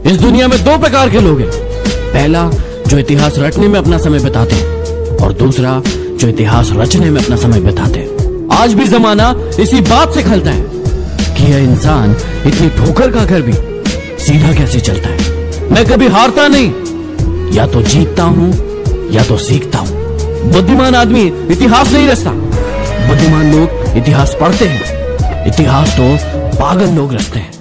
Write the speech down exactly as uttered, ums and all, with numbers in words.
इस दुनिया में दो प्रकार के लोग हैं। पहला, जो इतिहास रटने में अपना समय बिताते हैं, और दूसरा, जो इतिहास रचने में अपना समय बिताते हैं। आज भी जमाना इसी बात से खलता है कि यह इंसान इतनी ठोकर खाकर भी सीधा कैसे चलता है। मैं कभी हारता नहीं, या तो जीतता हूं या तो सीखता हूं। बुद्धिमान आदमी इतिहास नहीं रचता, बुद्धिमान लोग इतिहास पढ़ते हैं। इतिहास तो पागल लोग रचते हैं।